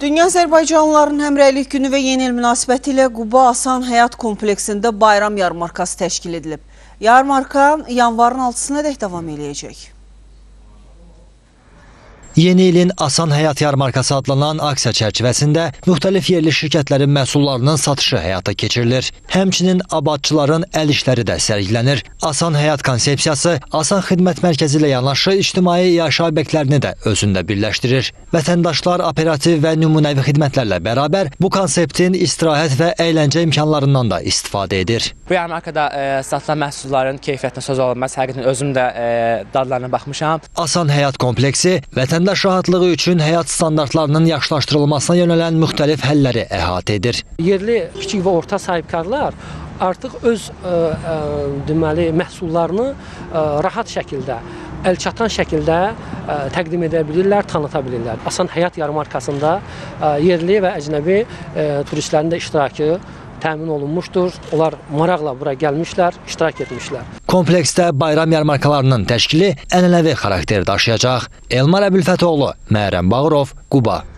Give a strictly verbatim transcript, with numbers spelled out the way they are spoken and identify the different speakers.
Speaker 1: Dünya Azərbaycanlıların Həmrəylik günü və yeni il münasibəti ilə Quba Asan Həyat kompleksində bayram yarmarkası təşkil edilib. Yarmarka yanvarın altısına dək davam edəcək.
Speaker 2: Yeni ilin Asan Həyat yarmarkası adlanan aksiya çərçivəsində müxtəlif yerli şirkətlərin məhsullarının satışı həyata keçirilir. Həmçinin abadçıların əl işləri də sərgilənir. Asan Həyat konsepsiyası Asan Xidmət Mərkəzi ilə yanaşı ictimai yaşayış obyektlərini də özündə birləşdirir. Vətəndaşlar operativ və nümunəvi xidmətlərlə bərabər bu konseptin istirahət və əyləncə imkanlarından da istifadə edir.
Speaker 3: Bu yarmarkada e, satılan məhsulların keyfiyyətinə söz olunmaz. Həqiqətən özüm də e, dadlarına baxmışam.
Speaker 2: Asan Həyat kompleksi vətəndaş rahatlığı üçün həyat standartlarının yaxşılaşdırılmasına yönələn müxtəlif həlləri əhatə edir.
Speaker 4: Yerli kiçik və orta sahibkarlar artıq öz ə, ə, deməli məhsullarını ə, rahat şəkildə, əlçatan şəkildə ə, təqdim edə bilirlər, tanıta bilirlər. Asan Həyat yarmarkasında ə, yerli və əcnəbi ə, turistlərin də iştirakı təmin olunmuşdur. Onlar maraqla bura gəlmişlər, iştirak etmişlər.
Speaker 2: Kompleksdə bayram yarmarkalarının təşkili ənənəvi xarakter daşıyacaq. Elmar Əbülfətoğlu, Məhrəm Bağırov, Quba.